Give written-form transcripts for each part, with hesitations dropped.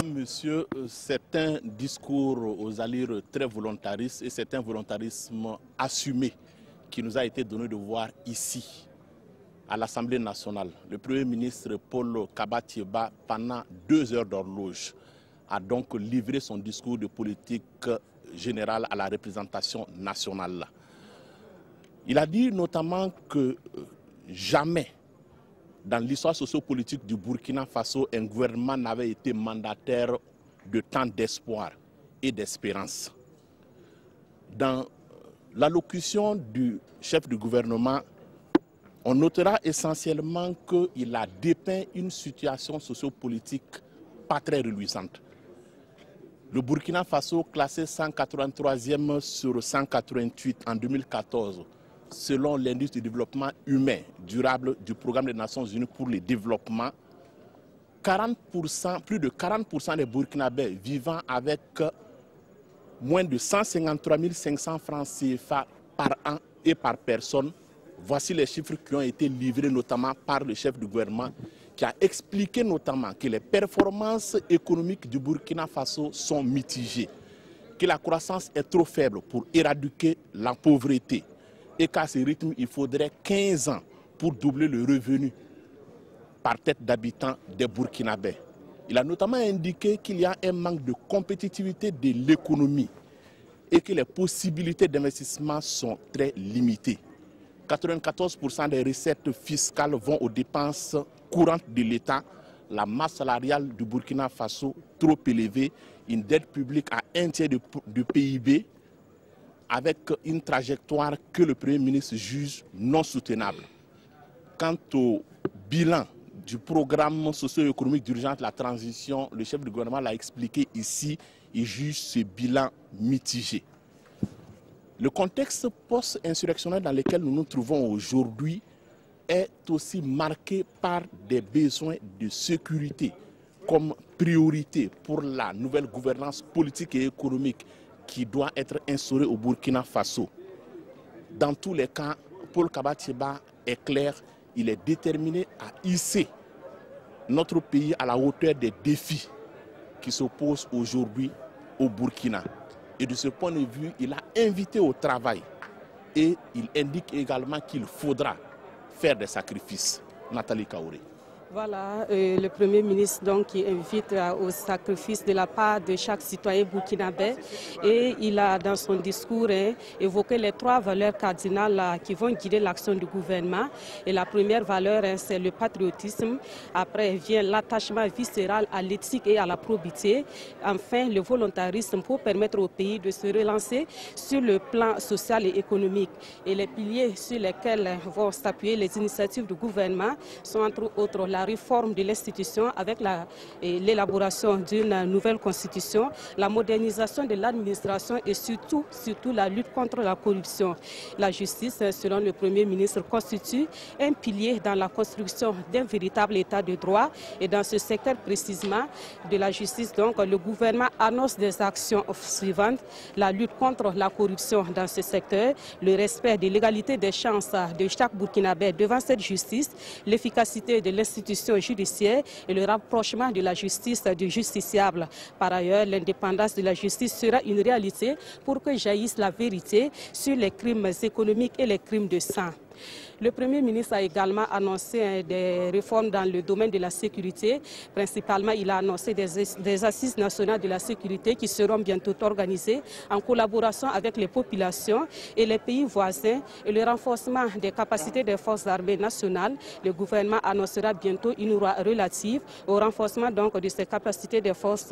Monsieur, c'est un discours aux allures très volontaristes et c'est un volontarisme assumé qui nous a été donné de voir ici, à l'Assemblée nationale. Le Premier ministre Paul Kaba-Thiéba, pendant 2 heures d'horloge, a donc livré son discours de politique générale à la représentation nationale. Il a dit notamment que jamais dans l'histoire sociopolitique du Burkina Faso, un gouvernement n'avait été mandataire de tant d'espoir et d'espérance. Dans l'allocution du chef du gouvernement, on notera essentiellement qu'il a dépeint une situation sociopolitique pas très reluisante. Le Burkina Faso, classé 183e sur 188 en 2014, selon l'indice du développement humain durable du programme des Nations Unies pour le développement, plus de 40% des Burkinabés vivant avec moins de 153 500 francs CFA par an et par personne. Voici les chiffres qui ont été livrés notamment par le chef du gouvernement qui a expliqué notamment que les performances économiques du Burkina Faso sont mitigées, que la croissance est trop faible pour éradiquer la pauvreté et qu'à ce rythme, il faudrait 15 ans pour doubler le revenu par tête d'habitant des Burkinabés. Il a notamment indiqué qu'il y a un manque de compétitivité de l'économie et que les possibilités d'investissement sont très limitées. 94% des recettes fiscales vont aux dépenses courantes de l'État, la masse salariale du Burkina Faso trop élevée, une dette publique à 1/3 du PIB, avec une trajectoire que le Premier ministre juge non soutenable. Quant au bilan du programme socio-économique d'urgence de la transition, le chef du gouvernement l'a expliqué ici, il juge ce bilan mitigé. Le contexte post-insurrectionnel dans lequel nous nous trouvons aujourd'hui est aussi marqué par des besoins de sécurité comme priorité pour la nouvelle gouvernance politique et économique qui doit être instaurée au Burkina Faso. Dans tous les cas, Paul Kaba-Thiéba est clair, il est déterminé à hisser notre pays à la hauteur des défis qui s'opposent aujourd'hui au Burkina. Et de ce point de vue, il a invité au travail et il indique également qu'il faudra faire des sacrifices. Nathalie Kaouré. Voilà, le Premier ministre donc, qui invite au sacrifice de la part de chaque citoyen burkinabé et il a dans son discours évoqué les 3 valeurs cardinales qui vont guider l'action du gouvernement. Et la première valeur, c'est le patriotisme. Après vient l'attachement viscéral à l'éthique et à la probité. Enfin, le volontarisme pour permettre au pays de se relancer sur le plan social et économique. Et les piliers sur lesquels vont s'appuyer les initiatives du gouvernement sont entre autres la réforme de l'institution avec l'élaboration d'une nouvelle constitution, la modernisation de l'administration et surtout la lutte contre la corruption. La justice, selon le Premier ministre, constitue un pilier dans la construction d'un véritable état de droit. Et dans ce secteur précisément de la justice, donc, le gouvernement annonce des actions suivantes: la lutte contre la corruption dans ce secteur, le respect de l'égalité des chances de chaque Burkinabé devant cette justice, l'efficacité de l'institution judiciaire et le rapprochement de la justice du justiciable. Par ailleurs, l'indépendance de la justice sera une réalité pour que jaillisse la vérité sur les crimes économiques et les crimes de sang. Le Premier ministre a également annoncé des réformes dans le domaine de la sécurité. Principalement, il a annoncé des assises nationales de la sécurité qui seront bientôt organisées en collaboration avec les populations et les pays voisins et le renforcement des capacités des forces armées nationales. Le gouvernement annoncera bientôt une loi relative au renforcement donc, de ces capacités des forces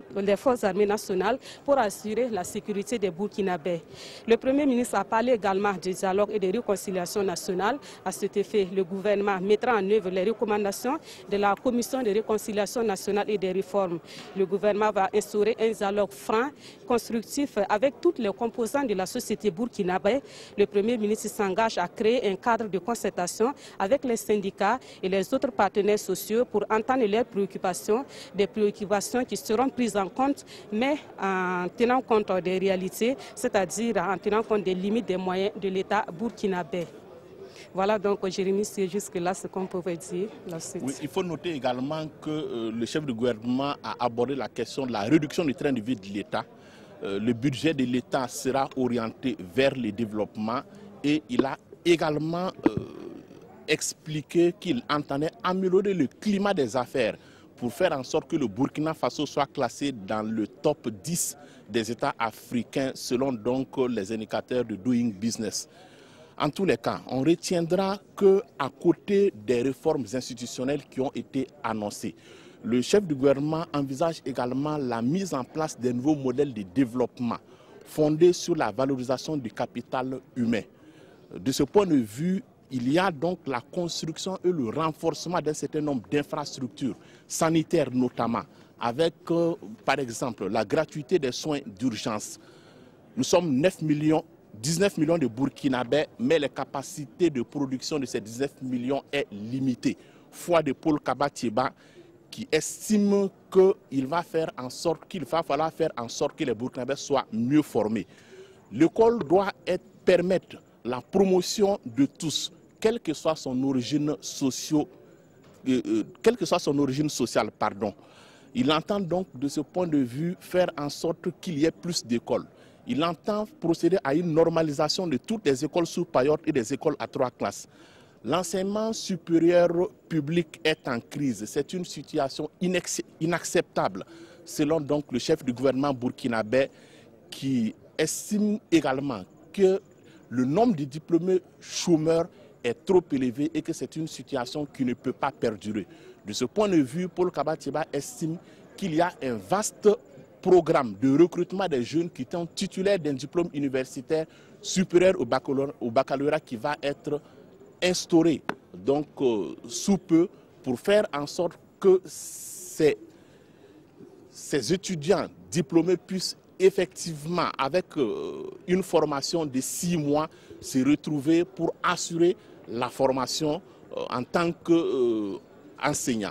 armées nationales pour assurer la sécurité des Burkinabés. Le Premier ministre a parlé également du dialogue et de réconciliation nationale. À cet effet, le gouvernement mettra en œuvre les recommandations de la Commission de réconciliation nationale et des réformes. Le gouvernement va instaurer un dialogue franc, constructif avec toutes les composantes de la société burkinabé. Le Premier ministre s'engage à créer un cadre de concertation avec les syndicats et les autres partenaires sociaux pour entendre leurs préoccupations, des préoccupations qui seront prises en compte, mais en tenant compte des réalités, c'est-à-dire en tenant compte des limites des moyens de l'État burkinabé. Voilà donc, Jérémy, c'est jusque-là ce qu'on pouvait dire. Oui, il faut noter également que le chef du gouvernement a abordé la question de la réduction du train de vie de l'État. Le budget de l'État sera orienté vers le développement et il a également expliqué qu'il entendait améliorer le climat des affaires pour faire en sorte que le Burkina Faso soit classé dans le top 10 des États africains selon donc les indicateurs de Doing Business. En tous les cas, on retiendra qu'à côté des réformes institutionnelles qui ont été annoncées, le chef du gouvernement envisage également la mise en place des nouveaux modèles de développement fondés sur la valorisation du capital humain. De ce point de vue, il y a donc la construction et le renforcement d'un certain nombre d'infrastructures sanitaires notamment, avec par exemple la gratuité des soins d'urgence. Nous sommes 19 millions de Burkinabés, mais les capacités de production de ces 19 millions est limitée. Foi de Paul Kaba-Thiéba qui estime qu'il va falloir faire en sorte que les Burkinabés soient mieux formés. L'école doit permettre la promotion de tous, quelle que soit son origine sociale. Il entend donc de ce point de vue faire en sorte qu'il y ait plus d'écoles. Il entend procéder à une normalisation de toutes les écoles sous paillote et des écoles à 3 classes. L'enseignement supérieur public est en crise. C'est une situation inacceptable, selon donc le chef du gouvernement burkinabé, qui estime également que le nombre de diplômés chômeurs est trop élevé et que c'est une situation qui ne peut pas perdurer. De ce point de vue, Paul Kaba-Thiéba estime qu'il y a un vaste programme de recrutement des jeunes qui sont titulaires d'un diplôme universitaire supérieur au baccalauréat qui va être instauré donc sous peu pour faire en sorte que ces étudiants diplômés puissent effectivement, avec une formation de 6 mois, se retrouver pour assurer la formation en tant qu'enseignant.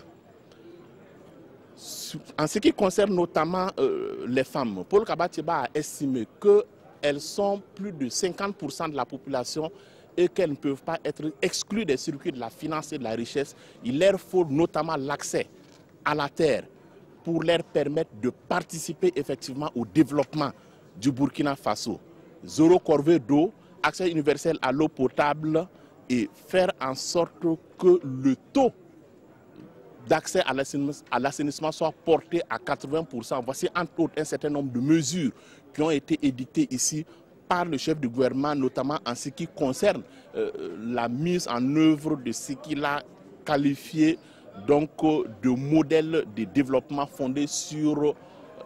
En ce qui concerne notamment les femmes, Paul Kaba-Thiéba a estimé qu'elles sont plus de 50% de la population et qu'elles ne peuvent pas être exclues des circuits de la finance et de la richesse. Il leur faut notamment l'accès à la terre pour leur permettre de participer effectivement au développement du Burkina Faso. Zéro corvée d'eau, accès universel à l'eau potable et faire en sorte que le taux d'accès à l'assainissement soit porté à 80%. Voici entre autres un certain nombre de mesures qui ont été édictées ici par le chef du gouvernement, notamment en ce qui concerne la mise en œuvre de ce qu'il a qualifié donc de modèle de développement fondé sur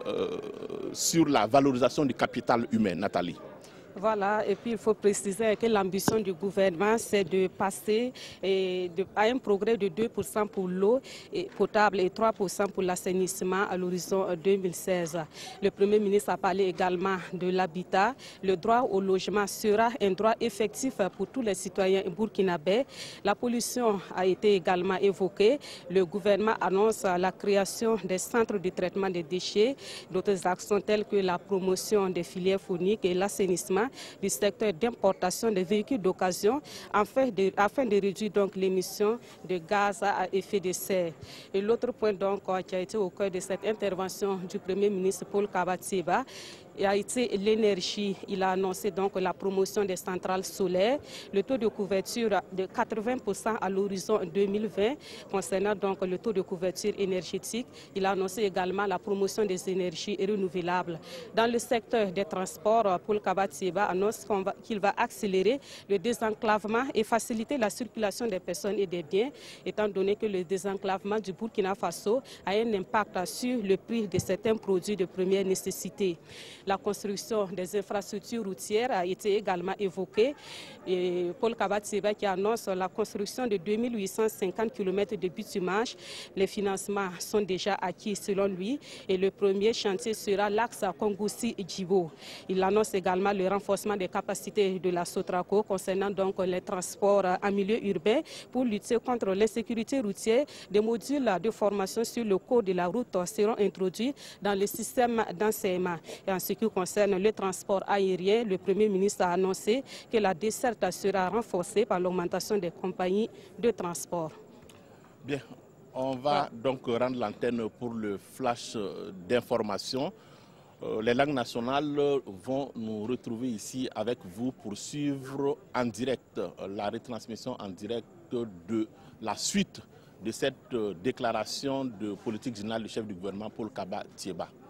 la valorisation du capital humain. Nathalie. Voilà, et puis il faut préciser que l'ambition du gouvernement, c'est de passer à un progrès de 2% pour l'eau potable et 3% pour l'assainissement à l'horizon 2016. Le Premier ministre a parlé également de l'habitat. Le droit au logement sera un droit effectif pour tous les citoyens burkinabés. La pollution a été également évoquée. Le gouvernement annonce la création des centres de traitement des déchets, d'autres actions telles que la promotion des filières phoniques et l'assainissement du secteur d'importation des véhicules d'occasion afin de réduire donc l'émission de gaz à effet de serre. Et l'autre point donc qui a été au cœur de cette intervention du Premier ministre Paul Kaba-Thiéba a été l'énergie. Il a annoncé donc la promotion des centrales solaires, le taux de couverture de 80% à l'horizon 2020. Concernant donc le taux de couverture énergétique, il a annoncé également la promotion des énergies renouvelables. Dans le secteur des transports, Paul Kaba-Thiéba annonce qu'il va accélérer le désenclavement et faciliter la circulation des personnes et des biens, étant donné que le désenclavement du Burkina Faso a un impact sur le prix de certains produits de première nécessité. La construction des infrastructures routières a été également évoquée. Et Paul Kaba-Thiéba qui annonce la construction de 2850 km de bitumage. Les financements sont déjà acquis selon lui et le premier chantier sera l'axe Kongoussi-Djibo. Il annonce également le renforcement des capacités de la Sotraco concernant donc les transports en milieu urbain pour lutter contre l'insécurité routière. Des modules de formation sur le code de la route seront introduits dans le système d'enseignement. Et en ce qui concerne le transport aérien, le Premier ministre a annoncé que la desserte sera renforcée par l'augmentation des compagnies de transport. Bien, on va donc rendre l'antenne pour le flash d'information. Les langues nationales vont nous retrouver ici avec vous pour suivre en direct la retransmission en direct de la suite de cette déclaration de politique générale du chef du gouvernement Paul Kaba Thiéba.